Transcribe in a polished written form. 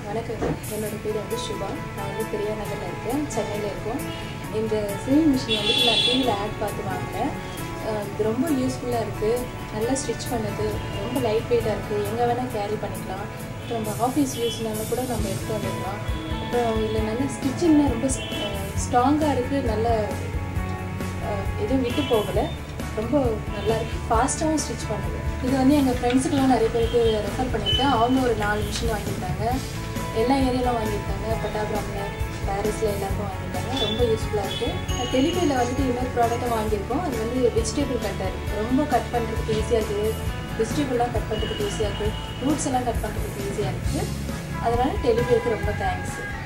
வணக்கம். என்னோட பேர் வந்து சுபா. நான் வந்து பெரியா நகரில் இருக்கேன், சென்னையில் இருக்கோம். இந்த சேவிங் மிஷின் வந்துட்டு நான் டிவியில் ஆட் பார்த்து வாங்கினேன். இது ரொம்ப யூஸ்ஃபுல்லாக இருக்குது, நல்லா ஸ்டிச் பண்ணுது, ரொம்ப லைட் வெயிட்டாக இருக்குது, எங்கே வேணால் கேரி பண்ணிக்கலாம். அப்புறம் நம்ம ஆஃபீஸ் யூஸ்னாலும் கூட நம்ம எடுத்து வந்துடலாம். அப்புறம் இதில் நல்ல ஸ்டிச்சிங்லாம் ரொம்ப ஸ்ட்ராங்காக இருக்குது, நல்ல எதுவும் விட்டு போகலை, ரொம்ப நல்லா இருக்குது, ஃபாஸ்ட்டாகவும் ஸ்டிச் பண்ணுது. இது வந்து எங்கள் ஃப்ரெண்ட்ஸுக்கெலாம் நிறைய பேருக்கு ரெஃபர் பண்ணியிருக்கேன். அவங்க ஒரு 4 மிஷின் வாங்கியிருக்காங்க, எல்லா ஏரியாவிலும் வாங்கியிருக்காங்க, பட்டாபுரமில், பாரிஸில் எல்லாருக்கும் வாங்கியிருக்காங்க. ரொம்ப யூஸ்ஃபுல்லாக இருக்குது. டெலிவேயில் வந்துட்டு இன்னொரு ப்ராடக்ட்டை வாங்கியிருக்கோம். அது வந்து வெஜிடபிள் கட்டர், ரொம்ப கட் பண்ணுறதுக்கு ஈஸியாக இருக்குது, வெஜிடபிள்லாம் கட் பண்ணுறதுக்கு ஈஸியாக இருக்குது, ஃப்ரூட்ஸ் எல்லாம் கட் பண்ணுறதுக்கு ஈஸியாக இருக்குது. அதனால் டெலிவேக்கு ரொம்ப தேங்க்ஸ்.